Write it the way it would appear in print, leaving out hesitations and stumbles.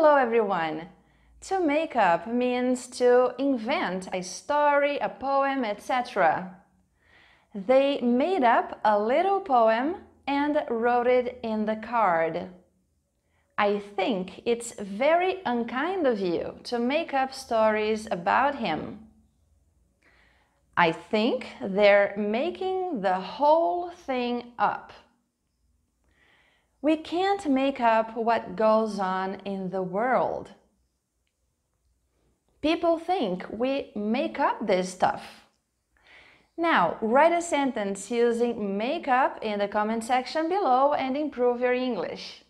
Hello everyone! To make up means to invent a story, a poem, etc. They made up a little poem and wrote it in the card. I think it's very unkind of you to make up stories about him. I think they're making the whole thing up. We can't make up what goes on in the world. People think we make up this stuff. Now, write a sentence using make up in the comment section below and improve your English.